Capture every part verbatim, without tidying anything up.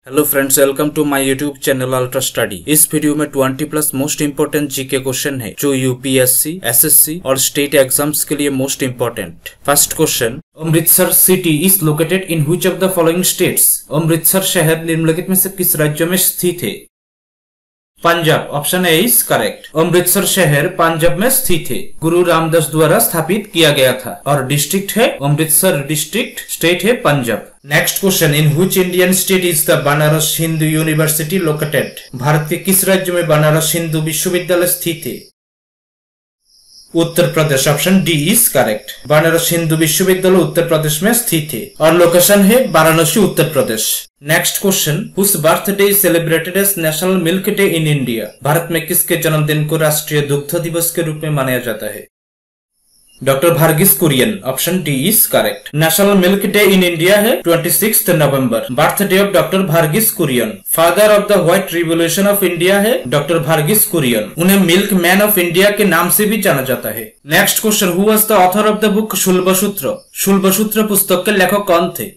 Hello friends, welcome to my YouTube channel ultra study. इस वीडियो में twenty plus most important GK question है जो यूपीएससी, एसएससी और स्टेट एग्जाम्स के लिए most important. First question, Amritsar city is located in which of the following states? Amritsar शहर निम्नलिखित में से किस राज्य में स्थित है? Punjab. Option A is correct. Amritsar शहर पंजाब में स्थित है, गुरु रामदास द्वारा स्थापित किया गया था और डिस्ट्रिक्ट है अमृतसर डिस्ट्रिक्ट, स्टेट है Punjab. Next question, in which Indian state is the Banaras Hindu university located? Bharat के किस राज्य में बनारस हिंदू विश्वविद्यालय स्थित है? Uttar Pradesh. Option D is correct. Banaras Hindu विश्वविद्यालय उत्तर प्रदेश में स्थित है और लोकेशन है Varanasi, Uttar Pradesh. Next question, whose birthday is celebrated as national milk day in India? Bharat में किसके जन्मदिन को राष्ट्रीय दुग्ध दिवस के रूप में मनाया जाता है? Doctor Verghese Kurien. Option D is correct. National milk day in India है छब्बीस नवंबर, birthday of doctor Verghese Kurien. Father of the white revolution of India है डॉक्टर वर्गीस कुरियन। उन्हें मिल्क मैन ऑफ इंडिया के नाम से भी जाना जाता है। Next question, who was the author of the book Shulbasutra? Shulbasutra पुस्तक के लेखक कौन थे?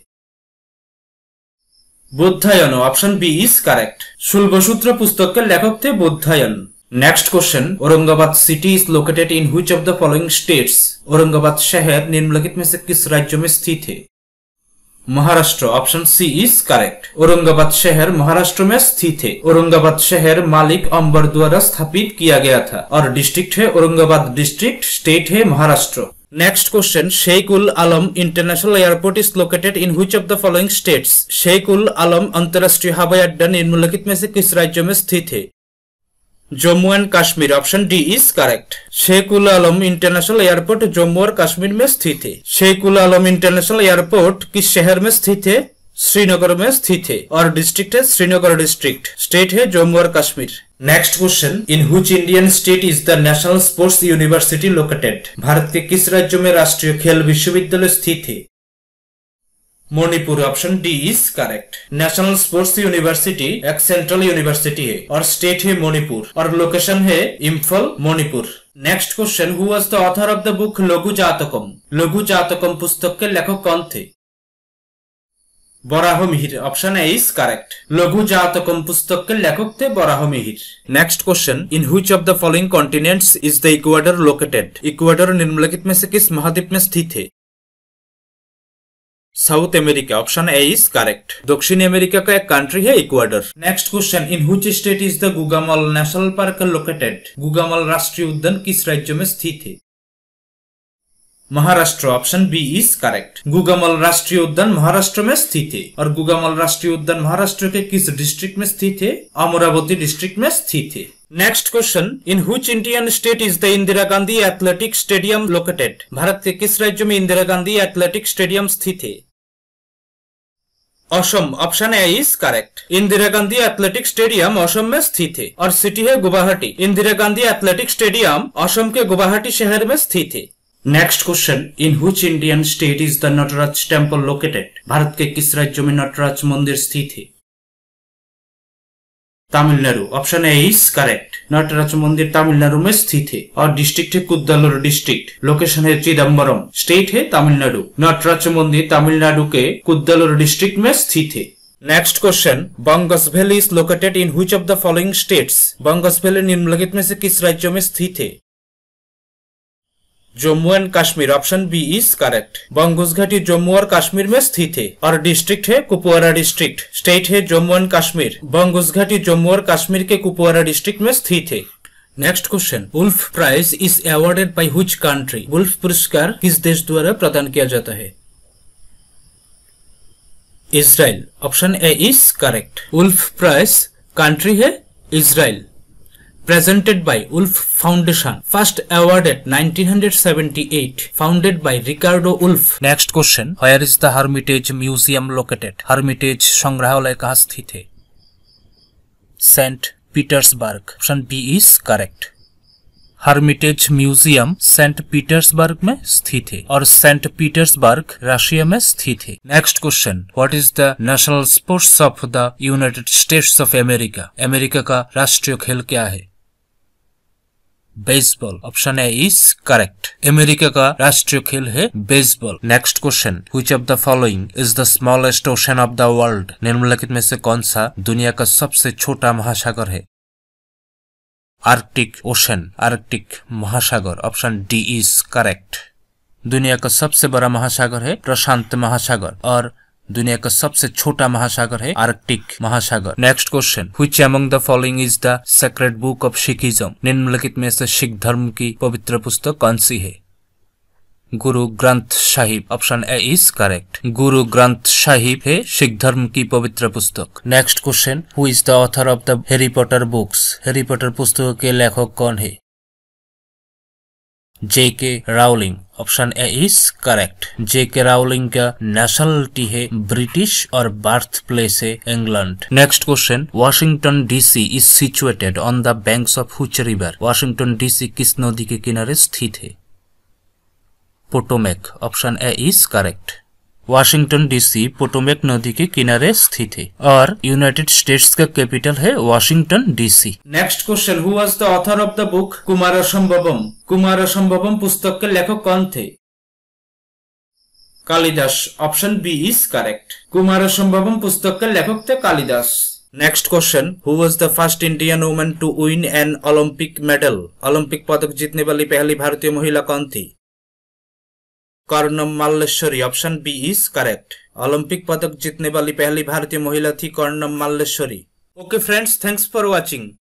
Baudhayan. Option B is correct. Shulbasutra पुस्तक के लेखक थे Baudhayan. Next question, Aurangabad city is located in which of the following states? Aurangabad शहर निम्नलिखित में से किस राज्य में स्थित है? Maharashtra. Option C is correct. Aurangabad शहर महाराष्ट्र में स्थित है। औरंगाबाद शहर मालिक अंबर द्वारा स्थापित किया गया था और डिस्ट्रिक्ट है औरंगाबाद डिस्ट्रिक्ट, स्टेट है Maharashtra. Next question, Sheikh ul Alam international airport is located in which of the following states? Sheikh ul Alam अंतरराष्ट्रीय हवाई अड्डा निम्नलिखित में से किस राज्य में स्थित है? Jammu and Kashmir. Option D is correct. Sheikh ul Alam international airport Jammu और कश्मीर में स्थित है। शेख उल आलम इंटरनेशनल एयरपोर्ट किस शहर में स्थित है? श्रीनगर में स्थित है और डिस्ट्रिक्ट है श्रीनगर डिस्ट्रिक्ट, स्टेट है जम्मू और Kashmir. Next question, in which Indian state is the national sports university located? Bharat के किस राज्य में राष्ट्रीय खेल विश्वविद्यालय स्थित है? Manipur. Option D is correct. National sports university एक सेंट्रल यूनिवर्सिटी है और स्टेट है मणिपुर और लोकेशन है Imphal, Manipur. Next question, who was the author of the book Laghu Jatakam? Laghu Jatakam पुस्तक के लेखक कौन थे? Varahamihir. Option A is correct. Laghu Jatakam पुस्तक के लेखक थे Varahamihir. Next question, in which of the following continents is the Ecuador located? Ecuador निम्नलिखित में से किस महाद्वीप में स्थित है? South America. Option A is correct. दक्षिण अमेरिका का एक कंट्री है Ecuador. Next question, in which state is the Gugamal national park located? Gugamal राष्ट्रीय उद्यान किस राज्य में स्थित है? Maharashtra. Option B is correct. Gugamal राष्ट्रीय उद्यान महाराष्ट्र में स्थित है और गुगामल राष्ट्रीय उद्यान महाराष्ट्र के किस डिस्ट्रिक्ट में स्थित है? अमरावती डिस्ट्रिक्ट में स्थित है। Next question, in which Indian state is the Indira Gandhi athletic stadium located? Bharat के किस राज्य में इंदिरा गांधी एथलेटिक स्टेडियम स्थित है? Assam. Option A is correct. Indira Gandhi athletic stadium Assam में स्थित है और सिटी है गुवाहाटी। इंदिरा गांधी एथलेटिक स्टेडियम असम के गुवाहाटी शहर में स्थित है। Next question, in which Indian state is the Nataraj temple located? Bharat के किस राज्य में नटराज मंदिर स्थित है? Tamil Nadu. Option A is correct. Nataraj मंदिर तमिलनाडु में स्थित है और डिस्ट्रिक्ट है कुद्दालोर डिस्ट्रिक्ट, लोकेशन है चिदम्बरम, स्टेट है तमिलनाडु। नटराज मंदिर तमिलनाडु के कुद्दालोर डिस्ट्रिक्ट में स्थित है। Next question, Bangus valley is located in which of the following states? Bangus valley निम्नलिखित में से किस राज्य में स्थित है? Jammu and Kashmir. Option B is correct. Bangus घाटी जम्मू और कश्मीर में स्थित है और डिस्ट्रिक्ट है कुपवारा डिस्ट्रिक्ट, स्टेट है जम्मू एंड कश्मीर। बंगस घाटी जम्मू और कश्मीर के कुपवारा डिस्ट्रिक्ट में स्थित है। Next question, Wolf prize is awarded by which country? Wolf पुरस्कार किस देश द्वारा प्रदान किया जाता है? Israel. Option A is correct. Wolf prize country है Israel. Presented by Wolf Foundation, first awarded nineteen seventy-eight, founded by Ricardo Wolf. Next question, where is the Hermitage Museum located? Hermitage संग्रहालय कहाँ स्थित है? Saint Petersburg. Option B is correct. Hermitage Museum Saint Petersburg में स्थित है और Saint Petersburg Russia में स्थित है। Next question, what is the national sports of the United States of America? America का राष्ट्रीय खेल क्या है? Baseball, option A is correct. America का राष्ट्रीय खेल है baseball. Next question, which of the following is the smallest ocean of the world? निम्नलिखित में से कौन सा दुनिया का सबसे छोटा महासागर है? आर्कटिक ओशन, आर्कटिक महासागर, ऑप्शन डी इज करेक्ट। दुनिया का सबसे बड़ा महासागर है प्रशांत महासागर और दुनिया का सबसे छोटा महासागर है आर्कटिक महासागर। Next question, which among the following is the sacred book of Sikhism? निम्नलिखित में से सिख धर्म की पवित्र पुस्तक कौन सी है? Guru Granth Sahib, option A is correct. Guru Granth Sahib है सिख धर्म की पवित्र पुस्तक। Next question, who is the author of the Harry Potter books? Harry Potter पुस्तकों के लेखक कौन है? J K Rowling, option A is correct. J K Rowling का नेशनलिटी है ब्रिटिश और बर्थ प्लेस है England. Next question, Washington DC is situated on the banks of which river? Washington DC किस नदी के किनारे स्थित है? Potomac, option A is correct. Washington DC Potomac नदी के किनारे स्थित है और यूनाइटेड स्टेट्स का कैपिटल है Washington DC. Next question, who was the author of the book Kumarasambhavam? Kumarasambhavam पुस्तक के लेखक कौन थे? Kalidasa, option B is correct. Kumarasambhavam पुस्तक के लेखक थे Kalidasa. Next question, who was the first Indian woman to win an Olympic medal? Olympic पदक जीतने वाली पहली भारतीय महिला कौन थी? Karnam Malleswari, option B is correct. Olympic पदक जीतने वाली पहली भारतीय महिला थी Karnam Malleswari. Okay friends, thanks for watching.